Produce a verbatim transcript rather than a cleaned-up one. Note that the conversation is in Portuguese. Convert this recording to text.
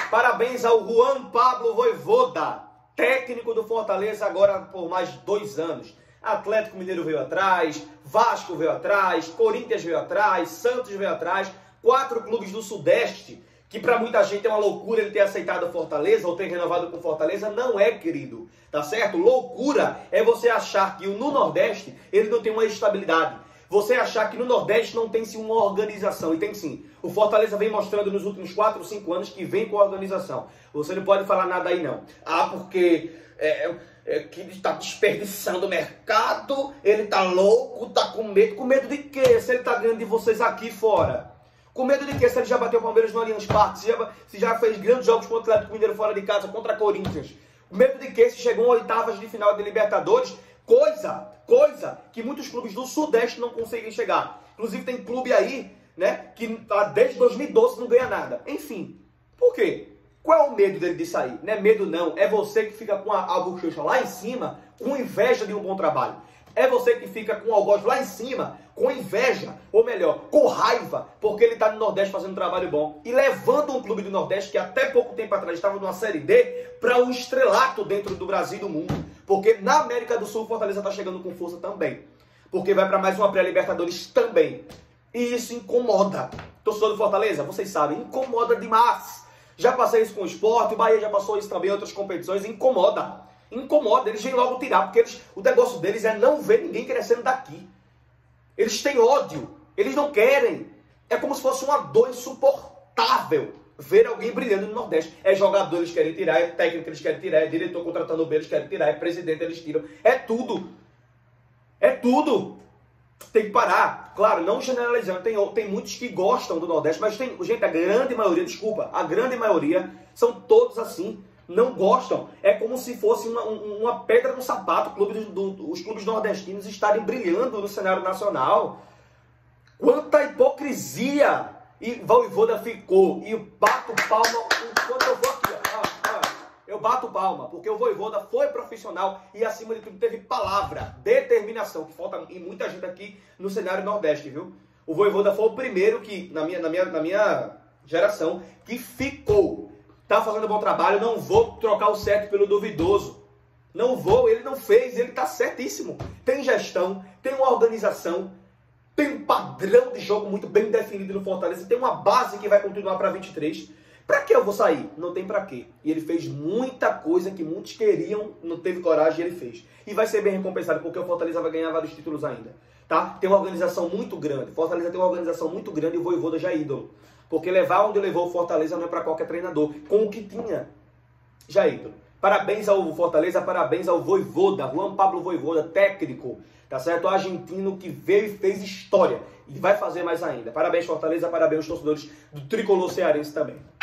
Parabéns ao Juan Pablo Vojvoda, técnico do Fortaleza agora por mais dois anos. Atlético Mineiro veio atrás, Vasco veio atrás, Corinthians veio atrás, Santos veio atrás. Quatro clubes do Sudeste, que para muita gente é uma loucura ele ter aceitado o Fortaleza ou ter renovado com o Fortaleza. Não é, querido, tá certo? Loucura é você achar que no Nordeste ele não tem uma estabilidade. Você achar que no Nordeste não tem sim uma organização. E tem sim. O Fortaleza vem mostrando nos últimos quatro, cinco anos que vem com a organização. Você não pode falar nada aí não. Ah, porque é, é, que ele está desperdiçando o mercado, ele está louco, está com medo. Com medo de quê? Se ele está ganhando de vocês aqui fora. Com medo de quê? Se ele já bateu o Palmeiras no Allianz Parque, se já, se já fez grandes jogos contra o Atlético Mineiro fora de casa, contra Corinthians. Com medo de quê? Se chegou a oitavas de final de Libertadores. Coisa, coisa que muitos clubes do Sudeste não conseguem chegar. Inclusive tem clube aí, né, que desde dois mil e doze não ganha nada. Enfim, por quê? Qual é o medo dele de sair? Não é medo não, é você que fica com a, a bochecha lá em cima, com inveja de um bom trabalho. É você que fica com o algoz lá em cima, com inveja, ou melhor, com raiva, porque ele está no Nordeste fazendo um trabalho bom. E levando um clube do Nordeste, que até pouco tempo atrás estava numa Série D, para um estrelato dentro do Brasil e do mundo. Porque na América do Sul o Fortaleza está chegando com força também. Porque vai para mais uma pré-Libertadores também. E isso incomoda. Torcedor do Fortaleza, vocês sabem, incomoda demais. Já passei isso com o Sport, o Bahia já passou isso também em outras competições, incomoda. Incomoda, eles vêm logo tirar, porque eles, o negócio deles é não ver ninguém crescendo daqui. Eles têm ódio, eles não querem. É como se fosse uma dor insuportável ver alguém brilhando no Nordeste. É jogador eles querem tirar, é técnico eles querem tirar, é diretor contratando bem eles querem tirar, é presidente eles tiram. É tudo. É tudo. Tem que parar. Claro, não generalizando, tem, tem muitos que gostam do Nordeste, mas tem, gente, a grande maioria, desculpa, a grande maioria são todos assim. Não gostam. É como se fosse uma, uma pedra no sapato clube do, do, os clubes nordestinos estarem brilhando no cenário nacional. Quanta hipocrisia! E Vojvoda ficou. E eu bato palma enquanto eu vou aqui. Ó, ó, eu bato palma, porque o Vojvoda foi profissional e, acima de tudo, teve palavra, determinação, que falta em muita gente aqui no cenário nordeste, viu? O Vojvoda foi o primeiro que, na minha, na minha, na minha geração, que ficou. Tá fazendo um bom trabalho, não vou trocar o certo pelo duvidoso. Não vou, ele não fez, ele tá certíssimo. Tem gestão, tem uma organização, tem um padrão de jogo muito bem definido no Fortaleza, tem uma base que vai continuar para vinte e três. Pra que eu vou sair? Não tem pra quê. E ele fez muita coisa que muitos queriam, não teve coragem e ele fez. E vai ser bem recompensado, porque o Fortaleza vai ganhar vários títulos ainda. Tá? Tem uma organização muito grande. Fortaleza tem uma organização muito grande e o Vojvoda já é ídolo. Porque levar onde levou o Fortaleza não é para qualquer treinador. Com o que tinha, já é ídolo. Parabéns ao Fortaleza, parabéns ao Vojvoda, Juan Pablo Vojvoda, técnico, tá certo? O argentino que veio e fez história. E vai fazer mais ainda. Parabéns, Fortaleza, parabéns aos torcedores do Tricolor Cearense também.